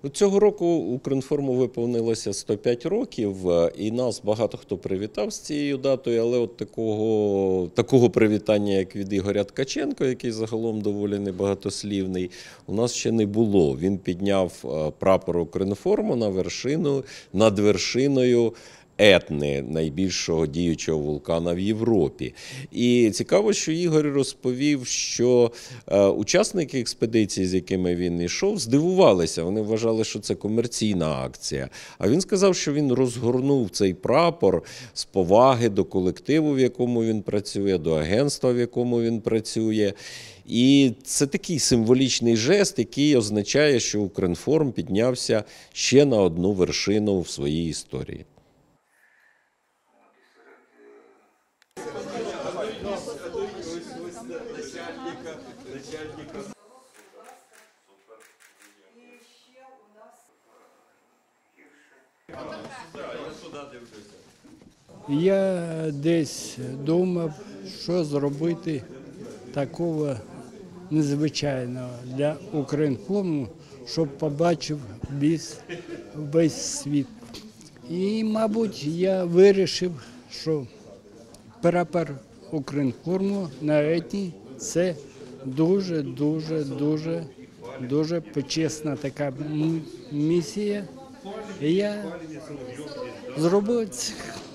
Цього року Укрінформу виповнилося 105 років, і нас багато хто привітав з цією датою, але от такого привітання, як від Ігоря Ткаченка, який загалом доволі небагатослівний, у нас ще не було. Він підняв прапор Укрінформу над вершиною Етни, найбільшого діючого вулкана в Європі. І цікаво, що Ігор розповів, що учасники експедиції, з якими він йшов, здивувалися. Вони вважали, що це комерційна акція. А він сказав, що він розгорнув цей прапор з поваги до колективу, в якому він працює, до агентства, в якому він працює. І це такий символічний жест, який означає, що Укрінформ піднявся ще на одну вершину в своїй історії. Я десь думав, що зробити такого незвичайного для Укрінформу, щоб побачив весь світ. І, мабуть, я вирішив, що прапор Укрінформу на Етні – це дуже почесна така місія. І я зробив це.